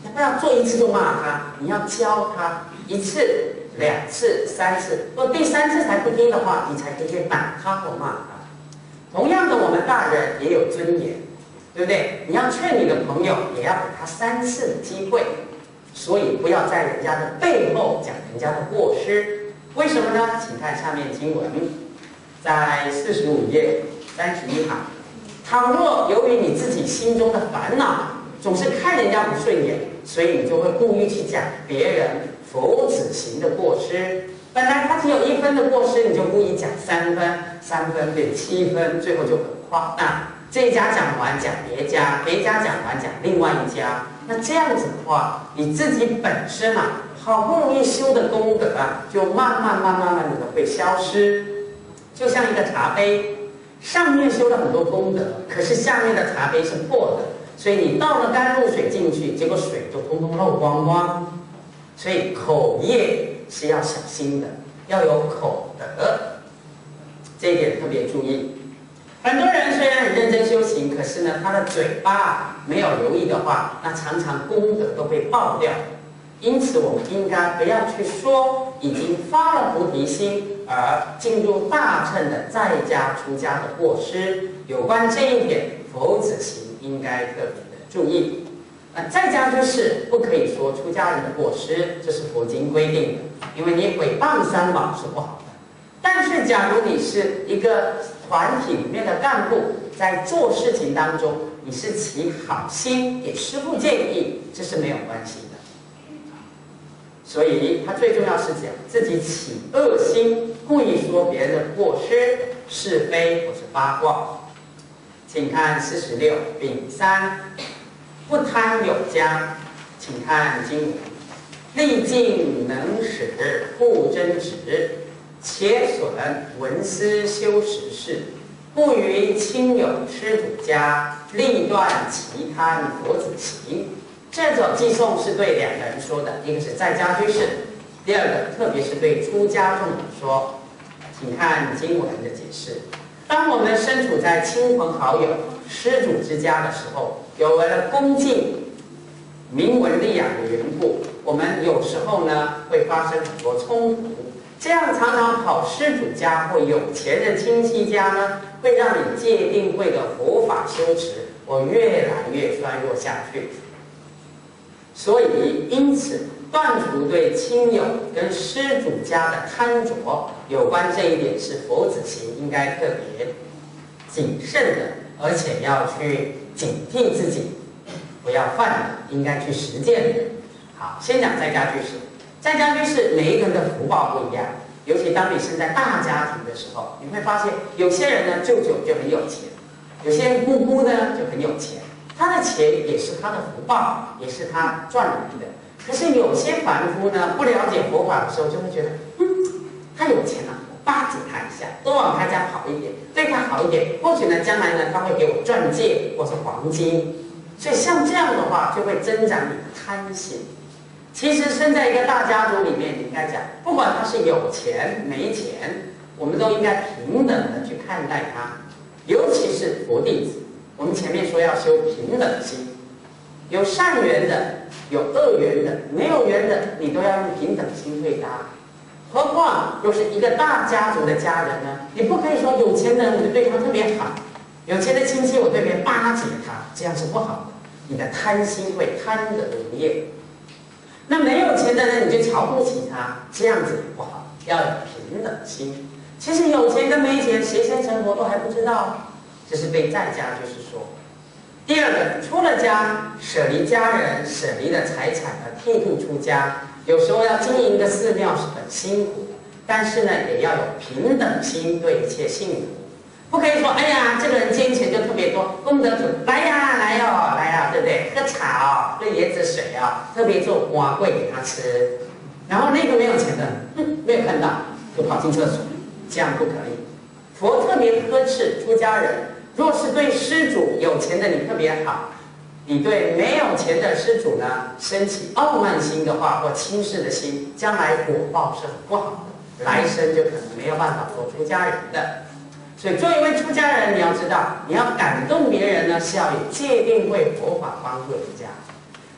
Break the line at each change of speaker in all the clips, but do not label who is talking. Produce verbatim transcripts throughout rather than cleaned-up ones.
你不要做一次就骂他，你要教他一次、两次、三次，如果第三次才不听的话，你才可以打他或骂他。同样的，我们大人也有尊严，对不对？你要劝你的朋友，也要给他三次的机会。所以不要在人家的背后讲人家的过失，为什么呢？请看下面经文，在四十五页三十一行。倘若由于你自己心中的烦恼，总是看人家不顺眼，所以你就会故意去讲别人佛子行的过失。本来他只有一分的过失，你就故意讲三分，三分变七分，最后就很夸大。这一家讲完讲别家，别家讲完讲另外一家。那这样子的话，你自己本身啊，好不容易修的功德啊，就慢慢慢慢慢慢的会消失。就像一个茶杯，上面修了很多功德，可是下面的茶杯是破的，所以你倒了甘露水进去，结果水就通通漏光光。所以口业是要小心的，要有口德，这一点特别注意。很多人虽然很认真修行，可是呢，他的嘴巴没有留意的话，那常常功德都被爆掉。因此，我们应该不要去说已经发了菩提心而进入大乘的在家出家的过失。有关这一点，佛子行应该特别的注意。那在家居士不可以说出家人的过失，这是佛经规定的，因为你毁谤三宝是不好的。但是，假如你是一个团体里面的干部，在做事情当中，你是起好心给师父建议，这是没有关系的。所以，他最重要是讲自己起恶心，故意说别人的过失、是非或是八卦。请看四十六丙三，不贪有加。请看经文：力尽能使不争执。且损文思修实事，不于亲友施主家，力断其贪佛子行。这种寄送是对两个人说的，一个是在家居士，第二个特别是对出家众说。请看经文的解释：当我们身处在亲朋好友、施主之家的时候，有了恭敬、名闻利养的缘故，我们有时候呢会发生很多冲突。这样常常跑施主家或有钱的亲戚家呢，会让你戒定慧的佛法修持，我越来越衰弱下去。所以，因此断除对亲友跟施主家的贪着，有关这一点是佛子行应该特别谨慎的，而且要去警惕自己，不要犯的，应该去实践的。好，先讲在家居士。在家居士每一个人的福报不一样，尤其当你生在大家庭的时候，你会发现有些人呢舅舅就很有钱，有些人姑姑呢就很有钱，他的钱也是他的福报，也是他赚来的。可是有些凡夫呢不了解佛法的时候，就会觉得，嗯，他有钱了，我巴结他一下，多往他家跑一点，对他好一点，或许呢将来呢他会给我钻戒或是黄金。所以像这样的话，就会增长你的贪心。其实生在一个大家族里面，你应该讲，不管他是有钱没钱，我们都应该平等的去看待他。尤其是佛弟子，我们前面说要修平等心，有善缘的，有恶缘的，没有缘的，你都要用平等心对他。何况又是一个大家族的家人呢？你不可以说有钱的人我就对他特别好，有钱的亲戚我特别巴结他，这样是不好的。你的贪心会贪得无厌。那没有钱的人你就瞧不起他，这样子不好，要有平等心。其实有钱跟没钱谁先成佛都还不知道，这是对在家就是说。第二个，出了家，舍离家人，舍离了财产而剃度出家，有时候要经营一个寺庙是很辛苦的，但是呢也要有平等心对一切信徒。不可以说，哎呀，这个人捐钱就特别多，功德主来呀，来哦，来呀，对不对？喝茶哦，喝椰子水哦，特别做瓜桂给他吃。然后那个没有钱的，哼，没有看到，就跑进厕所，这样不可以。佛特别呵斥出家人，若是对施主有钱的你特别好，你对没有钱的施主呢升起傲慢心的话，或轻视的心，将来果报是很不好的，来生就可能没有办法做出家人的。所以，作为一位出家人，你要知道，你要感动别人呢，是要以戒定慧佛法帮助人家。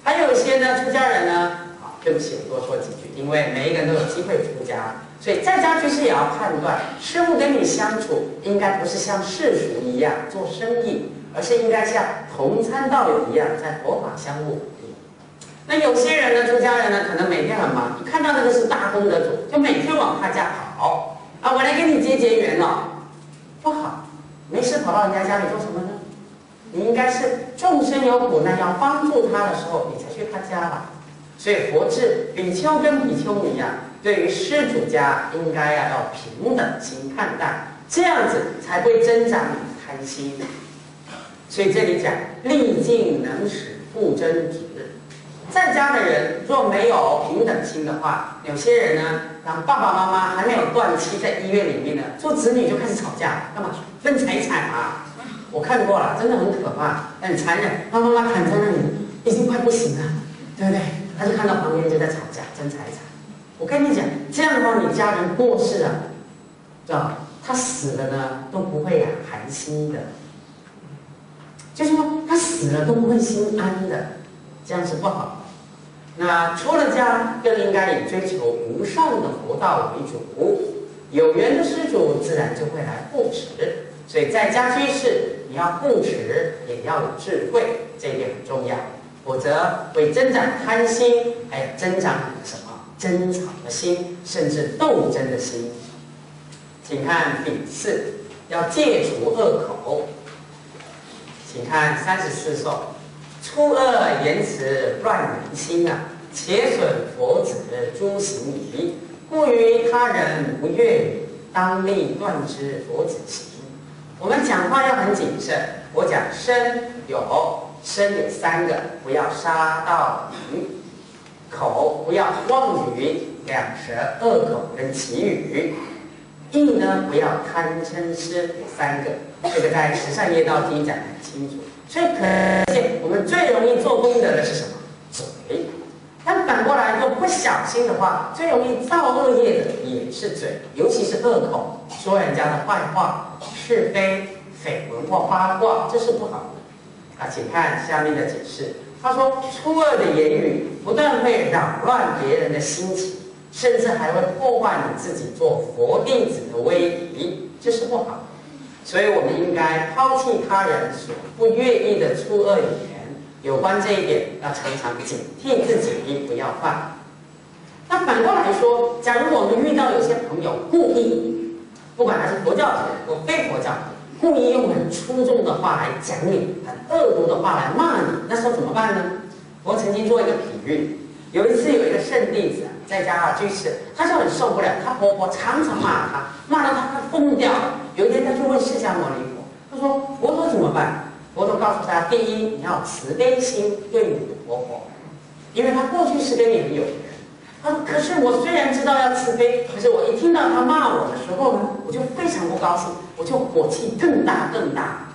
还有一些呢，出家人呢，啊，对不起，我多说几句，因为每一个人都有机会出家，所以在家居士也要判断，师父跟你相处，应该不是像世俗一样做生意，而是应该像同参道友一样，在佛法相互。那有些人呢，出家人呢，可能每天很忙，一看到那个是大功德主，就每天往他家跑啊，我来跟你结结缘哦，不好，没事跑到人家家里做什么呢？你应该是众生有苦难要帮助他的时候，你才去他家吧。所以佛制比丘跟比丘尼啊，对于施主家应该要要平等心看待，这样子才会增长你的贪心。所以这里讲历尽能使复增值。在家的人若没有平等心的话，有些人呢，当爸爸妈妈还没有断气，在医院里面呢，做子女就开始吵架，干嘛？分财产啊！我看过了，真的很可怕，很残忍。他妈妈躺在那里，已经快不行了，对不对？他就看到旁边就在吵架，争财产。我跟你讲，这样的话，你家人过世了，知道他死了呢，都不会啊寒心的，就是说他死了都不会心安的，这样是不好的。那出了家，更应该以追求无上的佛道为主，有缘的施主自然就会来护持。所以在家居士，你要护持，也要有智慧，这一点很重要，否则会增长贪心，还有增长你的什么争吵的心，甚至斗争的心。请看丙四，要戒除恶口。请看三十四颂。出恶言辞乱人心啊，且损佛子诸行仪，故于他人不悦语，当立断之佛子行。我们讲话要很谨慎。我讲身有身有三个，不要杀盗淫；口不要妄语、两舌、恶口跟绮语；意呢不要贪嗔痴三个。这个在《十善业道经》讲得很清楚。所以可见，我们最容易做功德的是什么？嘴。但反过来，若不小心的话，最容易造恶业的也是嘴，尤其是恶口，说人家的坏话、是非、绯闻或八卦，这是不好的。啊，请看下面的解释。他说，出恶的言语不但会扰乱别人的心情，甚至还会破坏你自己做佛弟子的威仪，这是不好的。所以我们应该抛弃他人所不愿意的出恶言，有关这一点要常常警惕自己，不要犯。那反过来说，假如我们遇到有些朋友故意，不管他是佛教徒或非佛教徒，故意用很粗重的话来讲你，很恶毒的话来骂你，那时候怎么办呢？我曾经做一个比喻，有一次有一个圣弟子在家啊居士，他就很受不了，他婆婆常常骂他，骂到他快疯掉了。有一天，他就问释迦牟尼佛，他说：“佛陀怎么办？”佛陀告诉他：第一，你要慈悲心对你的婆婆，因为她过去是跟你很有缘。他说：“可是我虽然知道要慈悲，可是我一听到他骂我的时候呢，我就非常不高兴，我就火气更大更大。”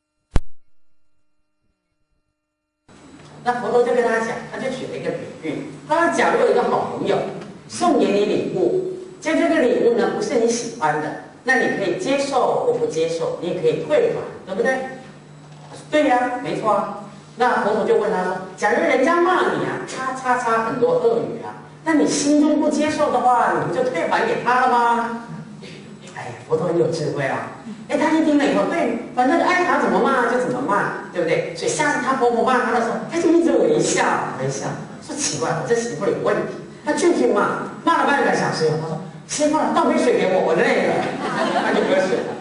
那佛陀就跟他讲，他就举了一个比喻，他说：“假如有一个好朋友送给你礼物，就这个礼物呢不是你喜欢的。”那你可以接受或不接受，你也可以退还，对不对？对呀、啊，没错啊。那佛陀就问他说：“假如人家骂你啊，叉叉叉很多恶语啊，那你心中不接受的话，你不就退还给他了吗？”哎呀，佛陀很有智慧啊。哎，他一听了以后，对，反正爱他怎么骂就怎么骂，对不对？所以下次他婆婆骂他的时候，他就一直微笑微笑，说奇怪，我这媳妇有问题。他继续骂，骂了半个小时以后，他说：“媳妇，倒杯水给我，我累了。”他就喝水了。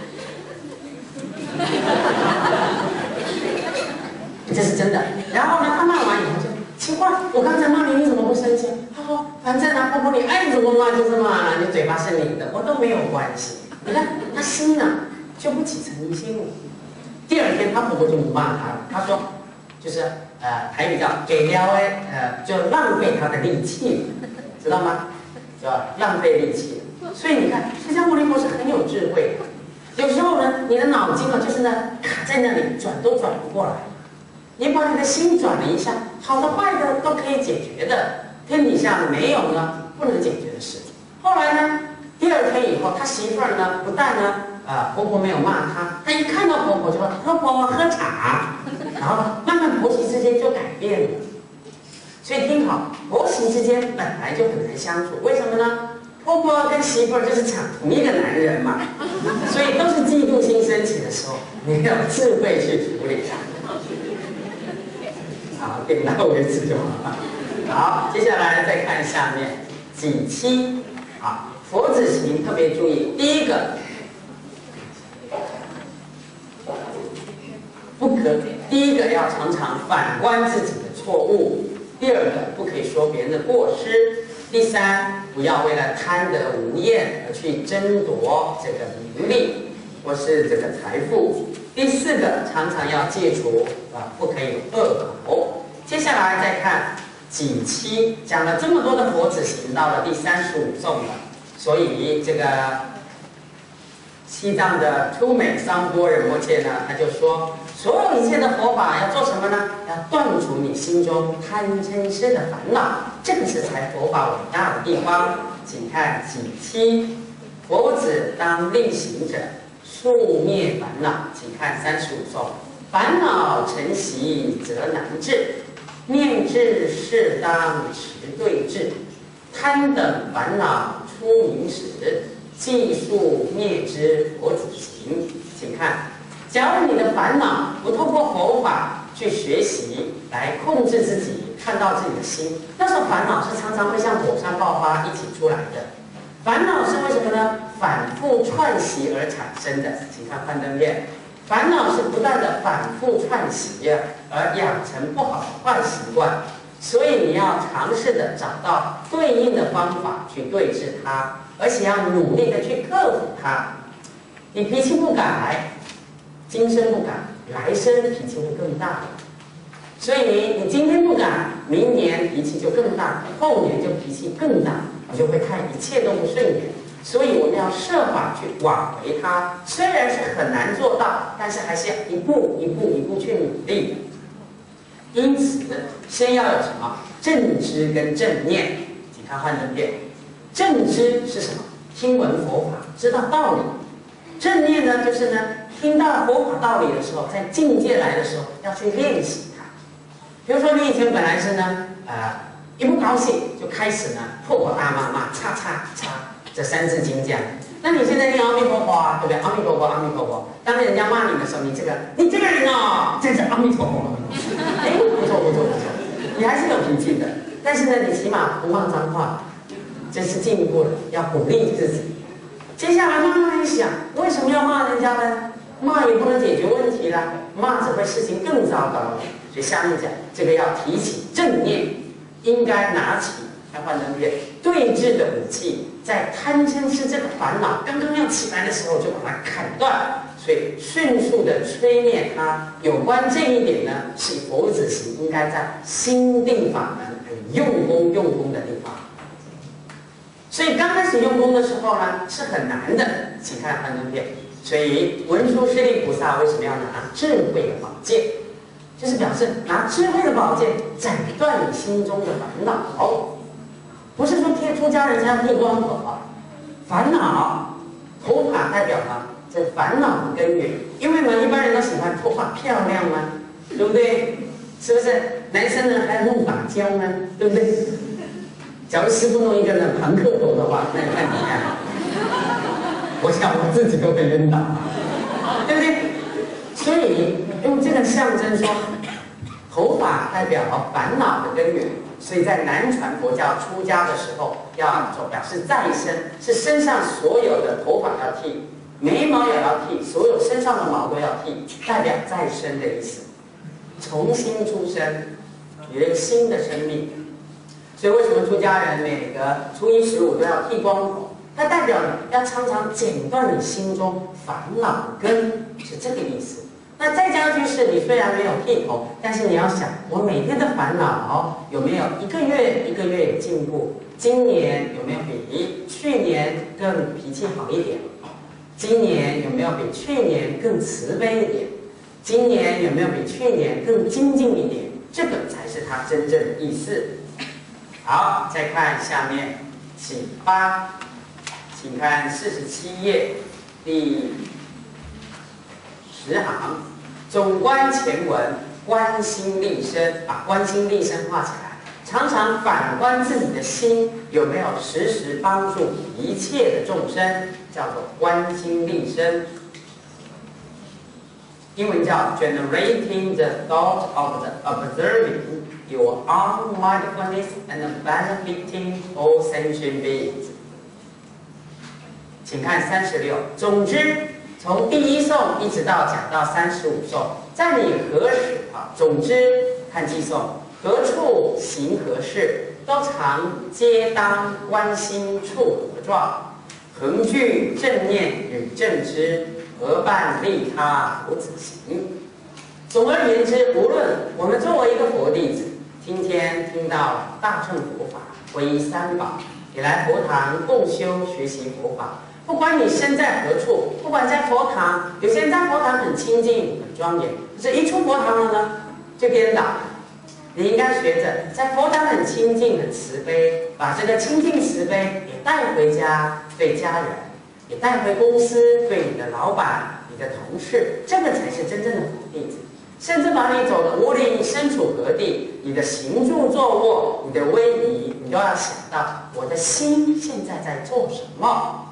这是真的。然后呢，他骂完以后就奇怪，我刚才骂你，你怎么不生气？他说：“反正啊，婆婆你爱怎么骂就是骂了，你嘴巴是你的，我都没有关系。”你看他心呢、啊、就不起嗔心了。第二天他婆婆就不骂他了，他说就是呃台语叫给了哎呃就浪费他的力气，知道吗？叫浪费力气。所以你看释迦牟尼佛是很有智慧的。有时候呢，你的脑筋啊就是呢卡在那里，转都转不过来。你把你的心转了一下，好的坏的都可以解决的，天底下没有呢不能解决的事。后来呢，第二天以后，他媳妇儿呢不但呢啊、呃、婆婆没有骂他，他一看到婆婆就说：“婆婆喝茶。”然后慢慢婆媳之间就改变了。 所以听好，婆媳之间本来就很难相处，为什么呢？婆婆跟媳妇儿就是抢同一个男人嘛，所以都是嫉妒心升起的时候，你要有智慧去处理它。好，点到为止就好了。好，接下来再看下面己七。好，佛子行特别注意，第一个不可，第一个要常常反观自己的错误，第二个不可以说别人的过失，第三不要为了贪得无厌而去争夺这个名利或是这个财富，第四个常常要戒除啊，不可以有恶口。接下来再看己七，讲了这么多的佛子行，到了第三十五颂了，所以这个西藏的突美桑波仁波切呢，他就说，所有一切的佛法要做什么呢？要断除你心中贪嗔痴的烦恼，这个是才佛法伟大的地方。请看己七，佛子当力行者，速灭烦恼。请看三十五颂，烦恼成习则难治，念智适当持对治，贪等烦恼出名时，计数灭之佛子行。请看，假如你的烦恼不透过佛法去学习来控制自己，看到自己的心，那时候烦恼是常常会像火山爆发一起出来的。烦恼是为什么呢？反复串习而产生的。请看幻灯片，烦恼是不断的反复串习而养成不好的坏习惯，所以你要尝试的找到对应的方法去对治它，而且要努力的去克服它。你脾气不改，今生不改，来生脾气会更大。所以你你今天不改，明年脾气就更大，后年就脾气更大，你就会看一切都不顺眼。所以我们要设法去挽回它，虽然是很难做到，但是还是要一步一步一步去努力。因此，先要有什么正知跟正念。你看幻灯片，正知是什么？听闻佛法，知道道理。正念呢，就是呢，听到佛法道理的时候，在境界来的时候要去练习它。比如说，你以前本来是呢，呃，一不高兴就开始呢破口大骂，骂叉叉叉这三字经这样。那你现在念阿弥陀佛啊，对不对？阿弥陀佛，阿弥陀佛。当人家骂你的时候，你这个你这个人哦，这是阿弥陀佛。哎，不错不错不错，你还是有脾气的，但是呢，你起码不骂脏话，这是进步了，要鼓励自己。接下来慢慢一想，为什么要骂人家呢？骂也不能解决问题啦，骂只会事情更糟糕。所以下面讲这个要提起正念，应该拿起看幻灯片对治的武器，在贪嗔痴这个烦恼刚刚要起来的时候，就把它砍断。所以迅速的吹灭它。有关这一点呢，是佛子行应该在心定法门很用功用功的地方。所以刚开始用功的时候呢，是很难的。请看幻灯片。所以文殊师利菩萨为什么要拿智慧的宝剑？就是表示拿智慧的宝剑斩断你心中的烦恼。不是说贴出家人才要剃光头啊，烦恼头发代表了这烦恼的根源。因为呢，一般人都喜欢头发漂亮嘛，对不对？是不是？男生呢还要弄发胶呢，对不对？假如师傅弄一个呢庞克头的话，那你看你看，我想我自己都被晕倒，对不对？所以用这个象征说，头发代表烦恼的根源。所以在南传佛教出家的时候，要做表示再生，是身上所有的头发要剃，眉毛也要剃，所有身上的毛都要剃，代表再生的意思，重新出生，有一个新的生命。所以为什么出家人每个初一十五都要剃光头？它代表你要常常剪断你心中烦恼根，是这个意思。那在家居士，你虽然没有剃头，但是你要想，我每天的烦恼有没有一个月一个月有进步？今年有没有比去年更脾气好一点？今年有没有比去年更慈悲一点？今年有没有比去年更精进一点？这个才是它真正的意思。好，再看下面请八，请看四十七页第十行。总观前文，观心立身，把观心立身画起来。 常常反观自己的心有没有时时帮助一切的众生，叫做观心利生。英文叫 generating the thought of the observing your own mindfulness and benefiting all sentient beings。请看三十六。总之，从第一颂一直到讲到三十五颂，在你何时啊？总之看记颂，何处行何事，都常皆当观心处何状，恒具正念与正知，合伴利他佛子行。总而言之，无论我们作为一个佛弟子，今天听到大乘佛法，皈依三宝，也来佛堂共修学习佛法。不管你身在何处，不管在佛堂，有些人在佛堂很清净、很庄严，可是一出佛堂了呢，就颠倒了。你应该学着在佛堂很清净、很慈悲，把这个清净慈悲也带回家，对家人，也带回公司，对你的老板、你的同事，这个才是真正的佛弟子。甚至把你走的无论你身处何地，你的行住坐卧，你的威仪，你都要想到我的心现在在做什么。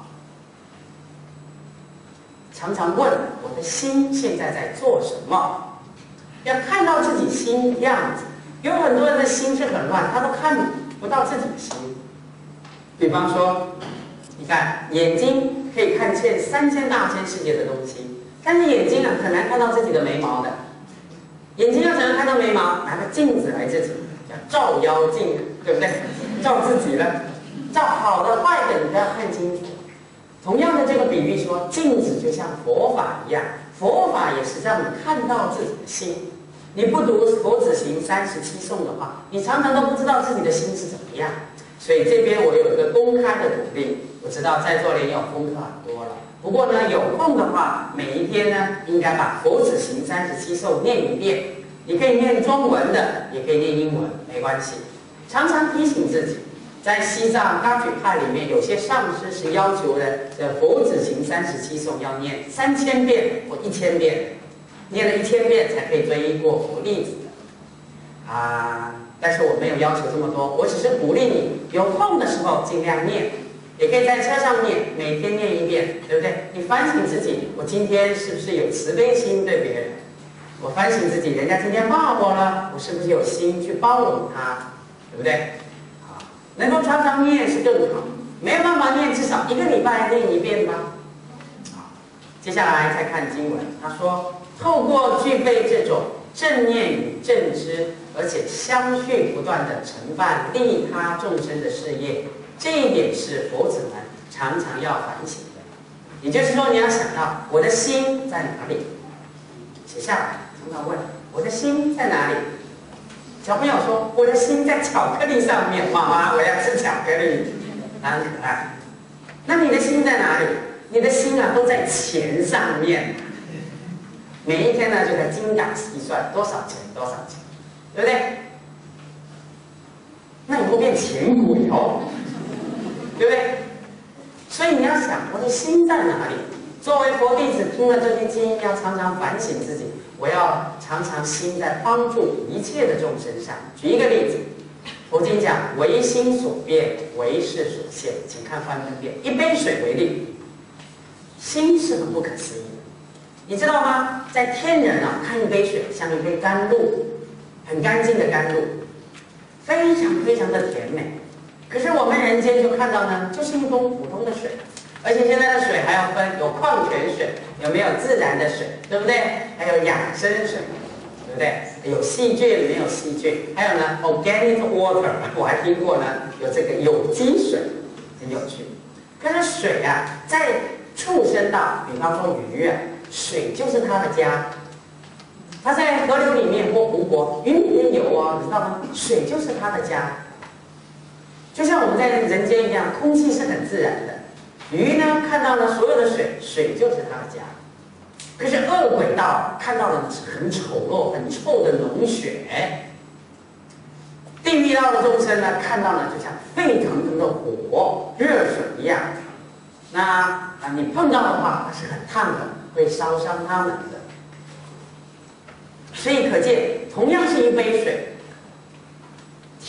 常常问我的心现在在做什么，要看到自己心的样子。有很多人的心是很乱，他都看不到自己的心。比方说，你看眼睛可以看见三千大千世界的东西，但是眼睛啊很难看到自己的眉毛的。眼睛要怎样看到眉毛？拿个镜子来自己，叫照妖镜，对不对？照自己了，照好的坏的你都要看清楚。同样的这个比喻说，镜子就像佛法一样，佛法也是让你看到自己的心。你不读佛子行三十七颂的话，你常常都不知道自己的心是怎么样。所以这边我有一个公开的鼓励，我知道在座的人有功课很多了，不过呢，有空的话，每一天呢，应该把佛子行三十七颂念一遍。你可以念中文的，也可以念英文，没关系。常常提醒自己。在西藏噶举派里面，有些上师是要求的，这佛子行三十七颂要念三千遍或一千遍，念了一千遍才可以追依过佛弟子的啊。但是我没有要求这么多，我只是鼓励你有空的时候尽量念，也可以在车上念，每天念一遍，对不对？你反省自己，我今天是不是有慈悲心对别人？我反省自己，人家今天骂我了，我是不是有心去包容他，对不对？能够常常念是更好，没有办法念，至少一个礼拜念一遍吧。好，接下来再看经文，他说，透过具备这种正念与正知，而且相续不断的承办利他众生的事业，这一点是佛子们常常要反省的。也就是说，你要想到我的心在哪里，写下来，常常问我的心在哪里。小朋友说：“我的心在巧克力上面，妈妈，我要吃巧克力。”很可爱。那你的心在哪里？你的心啊，都在钱上面。每一天呢，就在精打细算，多少钱，多少钱，对不对？那以后变钱鬼哦，对不对？所以你要想，我的心在哪里？作为佛弟子，听了这些经，要常常反省自己。我要常常心在帮助一切的众生上。举一个例子，佛经讲唯心所变，唯识所现。请看翻分辨，一杯水为例，心是很不可思议的。你知道吗？在天人啊，看一杯水像一杯甘露，很干净的甘露，非常非常的甜美。可是我们人间就看到呢，就是一桶普通的水。而且现在的水还要分，有矿泉水，有没有自然的水，对不对？还有养生水，对不对？有细菌，没有细菌，还有呢 ，organic water， 我还听过呢，有这个有机水，很有趣。可是水啊，在畜生道，比方说鱼啊，水就是它的家。它在河流里面或湖泊，鱼里面游哦，你知道吗？水就是它的家。就像我们在人间一样，空气是很自然的。鱼呢，看到了所有的水，水就是它的家。可是恶鬼道看到的是很丑陋、很臭的脓血。地狱道的众生呢，看到呢就像沸腾腾的火、热水一样。那啊，你碰到的话，它是很烫的，会烧伤他们的。所以可见，同样是一杯水，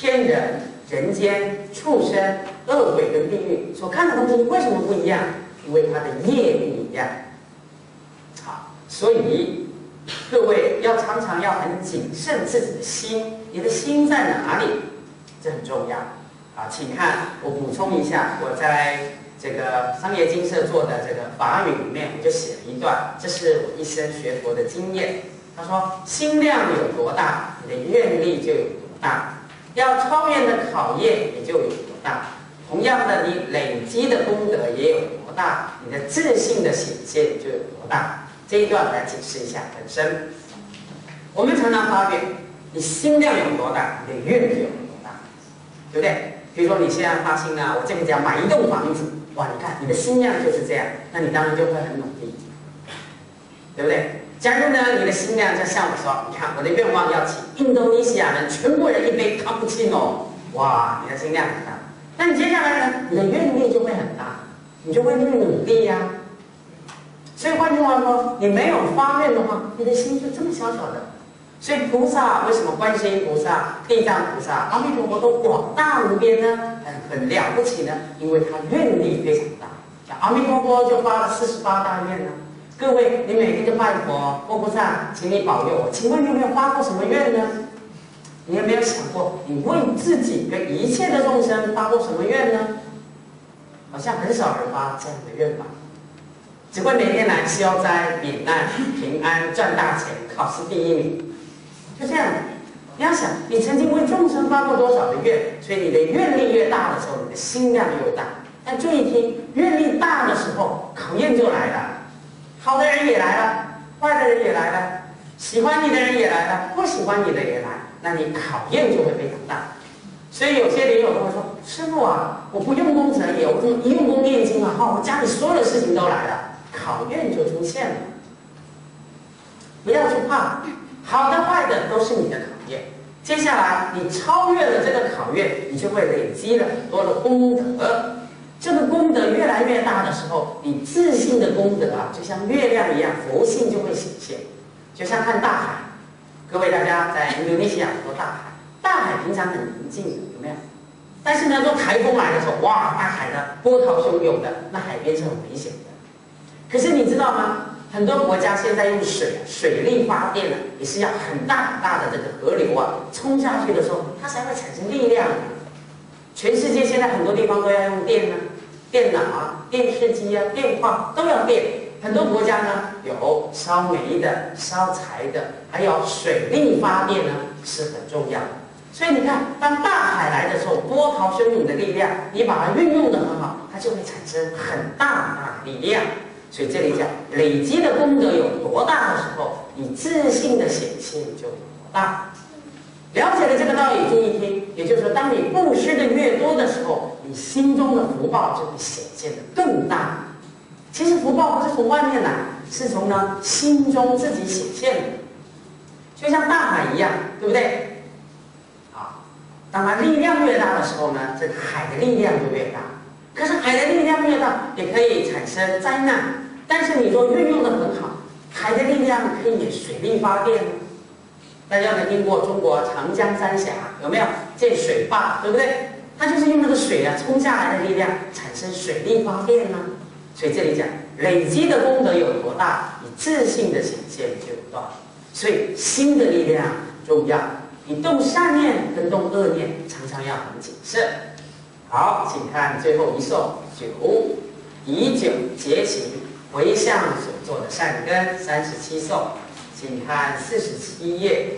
天人、人间、畜生、恶鬼跟地狱所看的东西为什么不一样？因为它的业不一样。好，所以各位要常常要很谨慎自己的心，你的心在哪里？这很重要。啊，请看我补充一下，我在这个商业精舍做的这个法语里面，我就写了一段，这是我一生学佛的经验。他说，心量有多大，你的愿力就有多大，要超越的考验也就有多大。同样的，你累积的功德也有多大，你的自信的显现就有多大。这一段我来解释一下本身。我们常常发愿，你心量有多大，你的愿就有多大，对不对？比如说你现在发心啊，我这个只要买一栋房子，哇，你看你的心量就是这样，那你当然就会很努力，对不对？假如呢，你的心量就像我说，你看我的愿望要请印度尼西亚人全部人一杯卡布奇诺，哇，你的心量很大。那你接下来呢，你的愿力就会很大，你就会去努力呀、啊。所以换句话说，你没有发愿的话，你的心就这么小小的。所以菩萨为什么观世音菩萨、地藏菩萨、阿弥陀佛都广大无边呢？很很了不起呢，因为他愿力非常大。像阿弥陀佛就发了四十八大愿呢。各位，你每天就拜佛，佛菩萨，请你保佑我。请问你有没有发过什么愿呢？你有没有想过，你为自己跟一切的众生发过什么愿呢？好像很少人发这样的愿吧。只会每天来消灾、免难、平安、赚大钱、考试第一名。就这样，你要想，你曾经为众生发过多少的愿，所以你的愿力越大的时候，你的心量越大。但注意听，愿力大的时候，考验就来了。好的人也来了，坏的人也来了，喜欢你的人也来了，不喜欢你的也来，那你考验就会非常大。所以有些莲友跟我说：“师父啊，我不用功成也，我一用功念经啊，哈，我家里所有的事情都来了，考验就出现了。不要去怕。”好的坏的都是你的考验，接下来你超越了这个考验，你就会累积了很多的功德。这个功德越来越大的时候，你自信的功德啊，就像月亮一样，佛性就会显现。就像看大海，各位大家在印度尼西亚很多大海，大海平常很宁静的，有没有？但是呢，做台风来的时候，哇，大海呢波涛汹涌的，那海边是很危险的。可是你知道吗？很多国家现在用水水力发电了，也是要很大很大的这个河流啊，冲下去的时候，它才会产生力量。全世界现在很多地方都要用电呢、啊，电脑啊、电视机啊、电话都要电。很多国家呢有烧煤的、烧柴的，还有水力发电呢，是很重要的。所以你看，当大海来的时候，波涛汹涌的力量，你把它运用得很好，它就会产生很大很大的力量。所以这里讲累积的功德有多大的时候，你自信的显现就有多大。了解了这个道理，注意听，也就是说，当你布施的越多的时候，你心中的福报就会显现的更大。其实福报不是从外面来，是从呢心中自己显现的，就像大海一样，对不对？啊，当它力量越大的时候呢，这个海的力量就越大。可是海的力量越大，也可以产生灾难。但是你说运用的很好，海的力量可以以水力发电。大家有没有听过中国长江三峡？有没有建水坝？对不对？它就是用那个水啊冲下来的力量产生水力发电呢、啊。所以这里讲累积的功德有多大，你自信的显现就有多大。所以心的力量重要，你动善念跟动恶念常常要很谨慎。好，请看最后一颂九，以酒结行，回向所做的善根，三十七颂，请看四十七页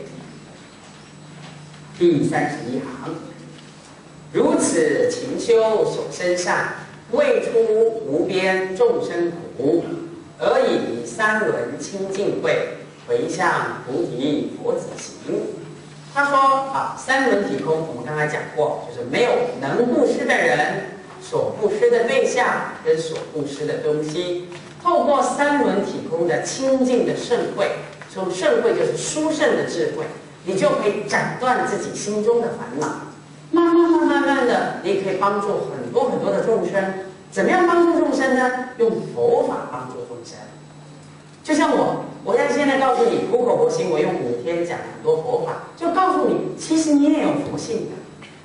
第三十一行。如此勤修所生善，未出无边众生苦，而以三轮清净慧，回向菩提佛子行。他说啊，三轮体空，我们刚才讲过，就是没有能布施的人，所布施的对象跟所布施的东西，透过三轮体空的清净的圣慧，说圣慧就是殊胜的智慧，你就可以斩断自己心中的烦恼，慢慢慢慢慢的，你可以帮助很多很多的众生。怎么样帮助众生呢？用佛法帮助众生。就像我，我在现在告诉你苦口婆心，我用五天讲很多佛法，就告诉你，其实你也有佛性的。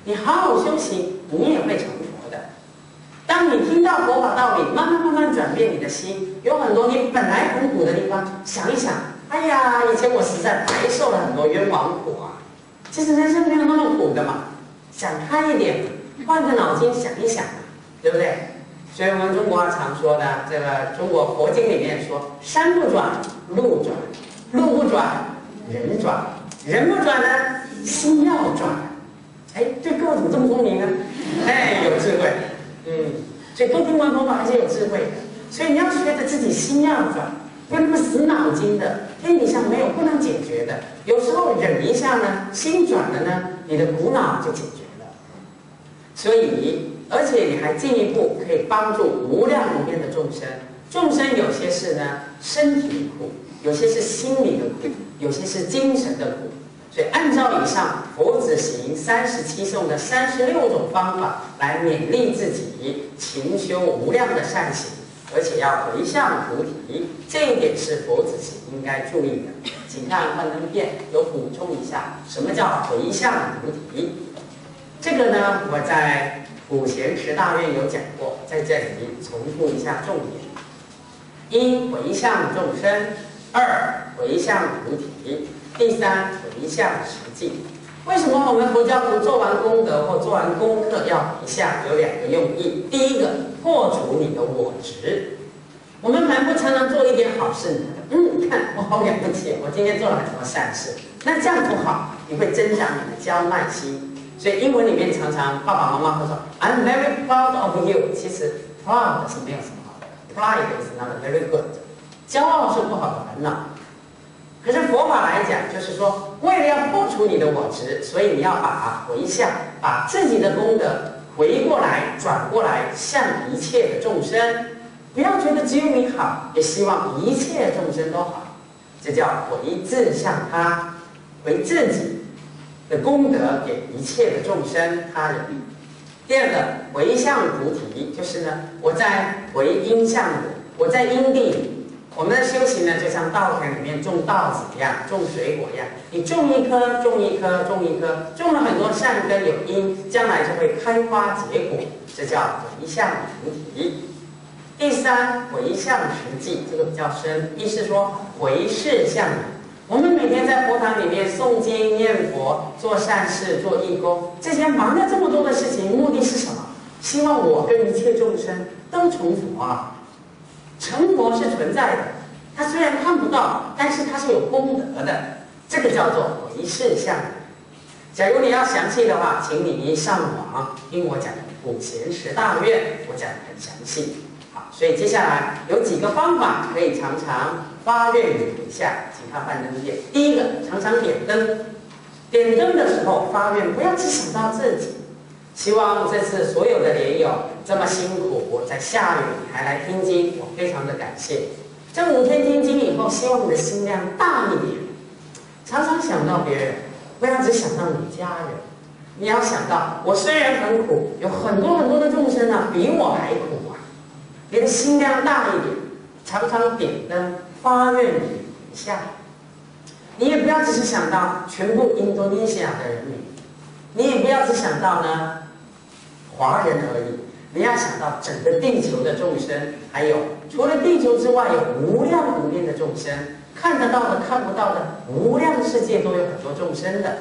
你好好修行，你也会成佛的。当你听到佛法道理，慢慢慢慢转变你的心，有很多你本来很苦的地方，想一想，哎呀，以前我实在白受了很多冤枉苦啊。其实人生没有那么苦的嘛，想开一点，换个脑筋想一想，对不对？所以我们中国常说的，这个中国佛经里面说，山不转路转，路不转人转，人不转呢，心要转。哎，这各位怎么这么聪明呢？哎，有智慧。嗯，所以多听完佛法还是有智慧的。所以你要学着自己心要转，不要那么死脑筋的，天底下没有不能解决的。有时候忍一下呢，心转了呢，你的苦恼就解决了。所以，而且你还进一步可以帮助无量无边的众生。众生有些是呢身体的苦，有些是心理的苦，有些是精神的苦。所以按照以上佛子行三十七颂的三十六种方法来勉励自己勤修无量的善行，而且要回向菩提，这一点是佛子行应该注意的。请看幻灯片有补充一下，什么叫回向菩提？这个呢，我在普贤十大愿有讲过，在这里重复一下重点：一、回向众生；二、回向菩提；第三，回向实际。为什么我们佛教徒做完功德或做完功课要回向？有两个用意。第一个，破除你的我执。我们难不常常做一点好事呢？嗯，看我好了不起，我今天做了很多善事。那这样不好，你会增长你的骄慢心。所以英文里面常常爸爸妈妈会说 "I'm very proud of you"， 其实 proud 是没有什么好的 ，pride is not very good， 骄傲是不好的烦恼。可是佛法来讲，就是说，为了要破除你的我执，所以你要把回向，把自己的功德回过来、转过来，向一切的众生。不要觉得只有你好，也希望一切众生都好。这叫回自向他，回自己的功德给一切的众生他人。第二个，回向菩提，就是呢，我在回因向的，我在因地里。我们的修行呢，就像稻田里面种稻子一样，种水果一样。你种一颗，种一颗，种一颗，种了很多善根有因，将来就会开花结果，这叫回向菩提。第三，回向实际，这个比较深，意思说回事向你。我们每天在佛堂里面诵经、念佛、做善事、做义工，这些忙了这么多的事情，目的是什么？希望我跟一切众生都成佛啊！成佛是存在的，它虽然看不到，但是它是有功德的，这个叫做回事向你。假如你要详细的话，请你上网听我讲普贤十大愿，我讲得很详细。好，所以接下来有几个方法可以常常发愿与回向，请看幻灯片。第一个，常常点灯。点灯的时候发愿，不要只想到自己。希望这次所有的莲友这么辛苦，在下雨还来听经，我非常的感谢。这五天听经以后，希望你的心量大一点，常常想到别人，不要只想到你家人。你要想到，我虽然很苦，有很多很多的众生啊，比我还苦啊。你的心量大一点，常常点灯发愿与回向。你也不要只是想到全部印度尼西亚的人民，你也不要只想到呢华人而已，你要想到整个地球的众生，还有除了地球之外，有无量无边的众生，看得到的、看不到的，无量世界都有很多众生的。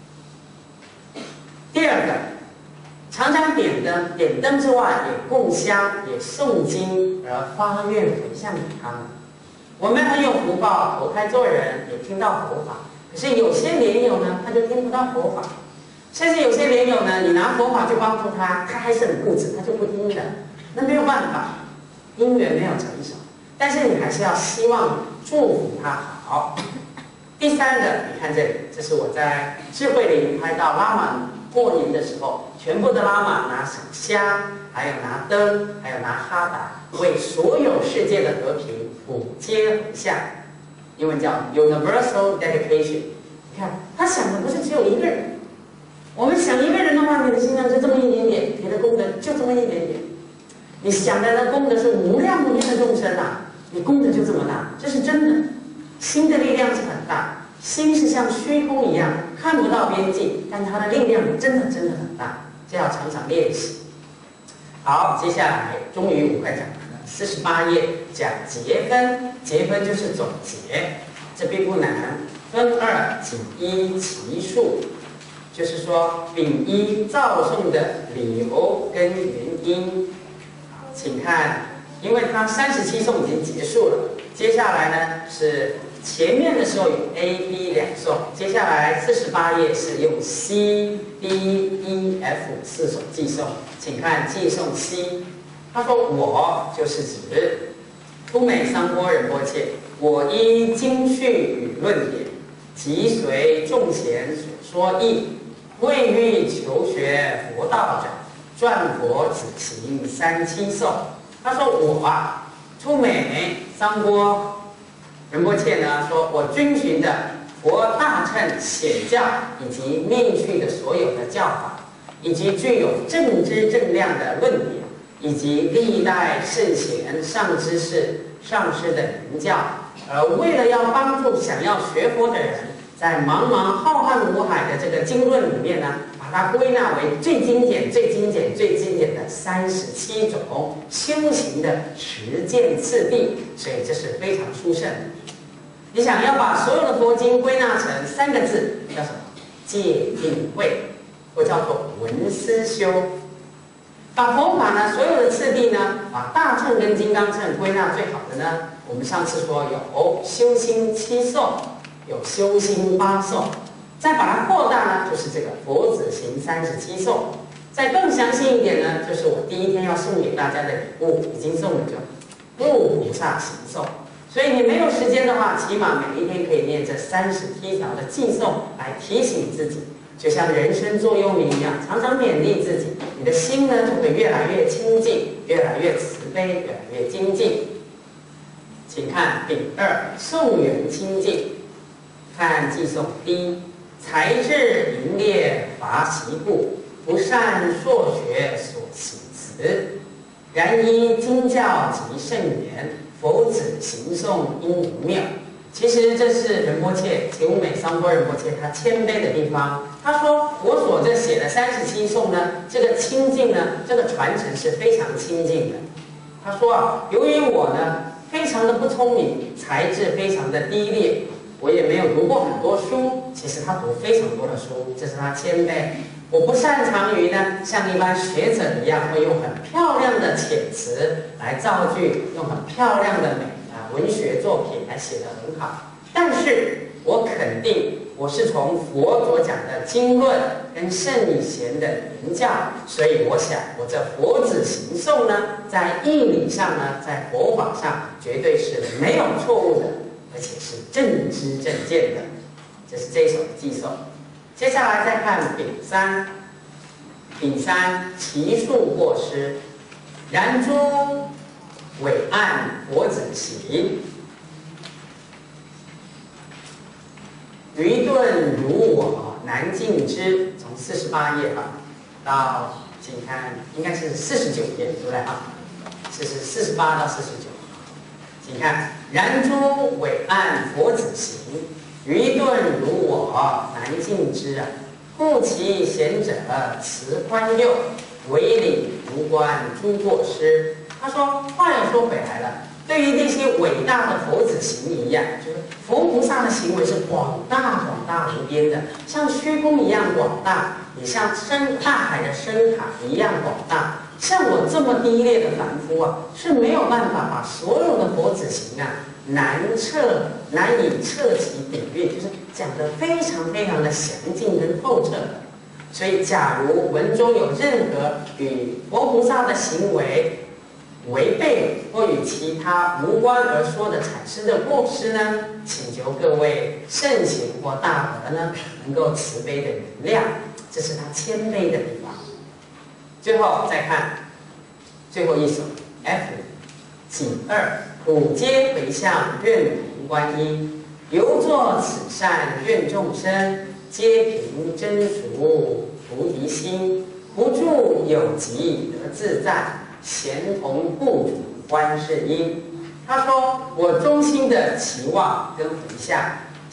第二个，常常点灯，点灯之外也供香，也诵经，而发愿回向给他们。我们很有福报，投胎做人，也听到佛法。可是有些莲友呢，他就听不到佛法。甚至有些莲友呢，你拿佛法去帮助他，他还是很固执，他就不听的。那没有办法，因缘没有成熟。但是你还是要希望祝福他好。第三个，你看这里，这是我在智慧林拍到拉玛过年的时候，全部的拉玛拿香，还有拿灯，还有拿哈达，为所有世界的和平普皆回向，英文叫 Universal Dedication。你看，他想的不是只有一个人。我们想一个人的话，你的心量就这么一点点，你的功德就这么一点点。你想的那功德是无量无边的众生啊，你功德就这么大，这是真的。心的力量是很大，心是像虚空一样， 看不到边际，但它的力量真的真的很大，这要常常练习。好，接下来终于五块讲完了，四十八页讲结分，结分就是总结，这并不难。分二仅依其数，就是说丙一造送的理由跟原因。好，请看，因为它三十七颂已经结束了，接下来呢是前面的时候有 A、B 两颂，接下来四十八页是用 C、D、E、F 四首寄颂，请看寄颂 C， 他说我就是指突美桑波仁波切，我依经序与论点，即随众贤所说义，为欲求学佛道者，传佛子行三七颂。他说我啊，突美桑波仁波切呢，说我遵循的佛大乘显教以及命序的所有的教法，以及具有正知正量的论点，以及历代圣贤上知识上师的言教，而为了要帮助想要学佛的人，在茫茫浩瀚无海的这个经论里面呢，把它归纳为最精简、最精简、最精简的三十七种修行的实践次第，所以这是非常殊胜的。你想要把所有的佛经归纳成三个字，叫什么？戒定慧，或叫做闻思修。把佛法呢所有的次第呢，把大乘跟金刚乘归纳最好的呢，我们上次说有修心七颂，有修心八颂，再把它扩大呢，就是这个佛子行三十七颂。再更详细一点呢，就是我第一天要送给大家的礼物，已经送了就入菩萨行颂。所以你没有时间的话，起码每一天可以念这三十七条的寄颂来提醒自己，就像人生座右铭一样，常常勉励自己，你的心呢就会越来越清净，越来越慈悲，越来越精进。请看丙二颂缘清净，看寄颂第一，才智淫劣乏习故，不善硕学所起词，然依经教及圣言，佛子行颂应无妙。其实这是仁波切前无美桑波仁波切他谦卑的地方。他说佛所这写的三十七颂呢，这个清净呢，这个传承是非常清净的。他说啊，由于我呢非常的不聪明，才智非常的低劣，我也没有读过很多书。其实他读非常多的书，这是他谦卑。我不擅长于呢，像一般学者一样，会用很漂亮的遣词来造句，用很漂亮的美啊文学作品来写得很好。但是我肯定，我是从佛所讲的经论跟圣贤的言教，所以我想，我这佛子行颂呢，在义理上呢，在佛法上绝对是没有错误的，而且是正知正见的。这是这一首的寄颂。接下来再看丙三，丙三其数过失，然诸伟岸佛子行，愚钝如我难尽之。从四十八页啊，到请看应该是四十九页，对不对啊？这是四十八到四十九。请看，然诸伟岸佛子行，愚钝如我难尽之啊！故其贤者慈宽宥，唯理无关诸过失。他说，话又说回来了，对于那些伟大的佛子行一样，就是佛菩萨的行为是广大广大无边的，像虚空一样广大，也像深大海的深海一样广大。像我这么低劣的凡夫啊，是没有办法把所有的佛子行啊难测难以测其比喻，就是讲得非常非常的详尽跟透彻的。所以，假如文中有任何与佛菩萨的行为违背或与其他无关而说的产生的过失呢，请求各位圣贤或大德呢，能够慈悲的原谅，这是他谦卑的地方。最后再看最后一首 F 己二，普皆回向愿明观音，犹作此善愿众生，皆凭真俗菩提心，不住有疾得自在，咸同故主观世音。他说，我衷心的期望跟回向，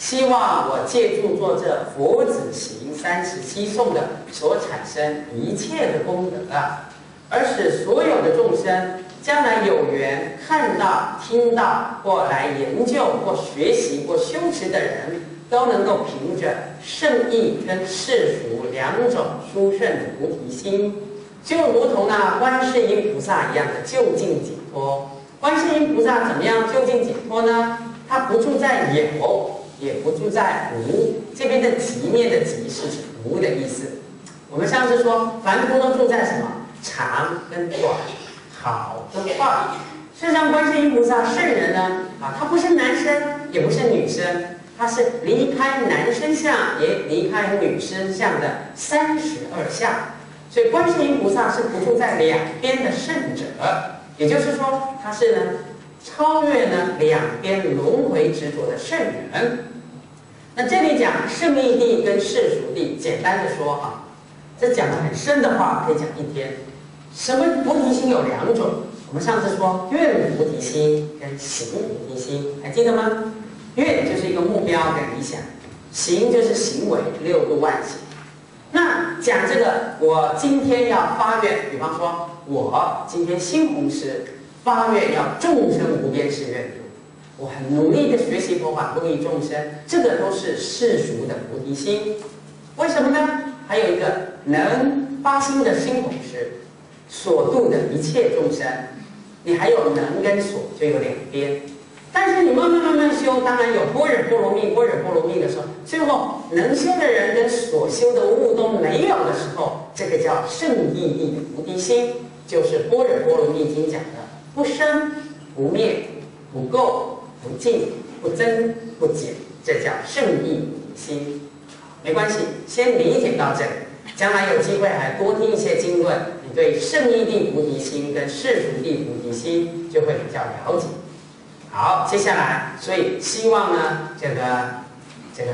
希望我借助做这佛子行三十七颂的所产生一切的功德啊，而使所有的众生将来有缘看到、听到或来研究或学习或修持的人，都能够凭着圣意跟世俗两种殊胜的菩提心，就如同那观世音菩萨一样的究竟解脱。观世音菩萨怎么样究竟解脱呢？他不住在有，也不住在无。这边的极念的极是指无的意思。我们上次说，凡夫都住在什么？长跟短，好跟坏。事实上，观世音菩萨圣人呢，啊，他不是男生，也不是女生，他是离开男生相，也离开女生相的三十二相。所以，观世音菩萨是不住在两边的圣者。也就是说，他是呢超越呢两边轮回执着的圣人。那这里讲圣义谛跟世俗谛，简单的说啊，这讲的很深的话，可以讲一天。什么菩提心有两种？我们上次说愿菩提心跟行菩提心，还记得吗？愿就是一个目标跟理想，行就是行为，六度万行。那讲这个，我今天要发愿，比方说，我今天新弘师发愿要众生无边誓愿度，我很努力的学习佛法，度益众生，这个都是世俗的菩提心。为什么呢？还有一个能发心的新弘师所度的一切众生，你还有能跟所，就有两边。但是你慢慢慢慢修，当然有般若波罗蜜，般若波罗蜜的时候，最后能修的人跟所修的物都没有的时候，这个叫圣义谛的菩提心，就是般若波罗蜜经讲的不生不灭、不垢不净、不增不减，这叫圣义菩提心。没关系，先理解到这里，将来有机会还多听一些经论，你对圣义谛菩提心跟世俗谛菩提心就会比较了解。好，接下来，所以希望呢，这个这个